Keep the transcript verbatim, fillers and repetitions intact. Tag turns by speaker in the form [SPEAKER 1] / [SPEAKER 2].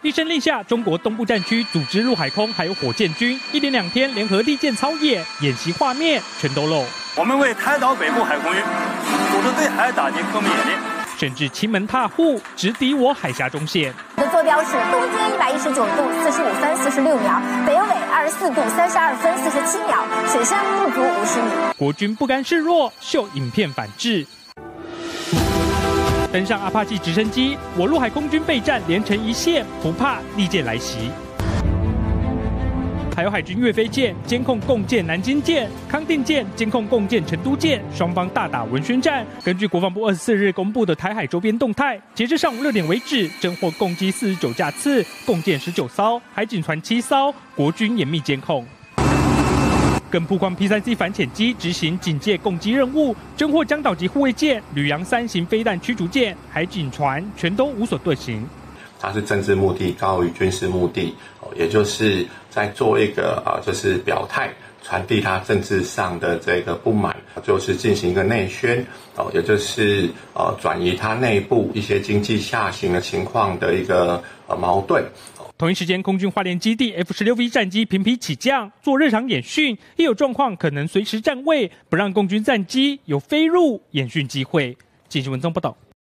[SPEAKER 1] 一声令下，中国东部战区组织陆海空还有火箭军一连两天联合利剑操演，演习画面全都露。
[SPEAKER 2] 我们为台岛北部海空域组织对海打击科目演练，
[SPEAKER 1] 甚至亲门踏户，直抵我海峡中线。
[SPEAKER 3] 的坐标是东经一百一十九度四十五分四十六秒，北纬二十四度三十二分四十七秒，水深不足五十米。
[SPEAKER 1] 国军不甘示弱，秀影片反制。登上阿帕奇直升机，我陆海空军备战连成一线，不怕利剑来袭。还有海军岳飞舰监控共建南京舰，康定舰监控共建成都舰，双方大打文宣战。根据国防部二十四日公布的台海周边动态，截至上午六点为止，侦获共机四十九架次，共建十九艘，海警船七艘，国军严密监控。更曝光 P 三 C 反潜机执行警戒攻击任务，侦获江岛级护卫舰、吕洋三型飞弹驱逐舰、海警船，全都无所遁形。
[SPEAKER 4] 它是政治目的高于军事目的，也就是在做一个啊，就是表态，传递他政治上的这个不满，就是进行一个内宣，哦，也就是呃转移他内部一些经济下行的情况的一个呃矛盾。
[SPEAKER 1] 同一时间，空军花莲基地 F 十六 V 战机频频起降，做日常演训，一有状况可能随时站位，不让共军战机有飞入演训机会。记者文宗报道。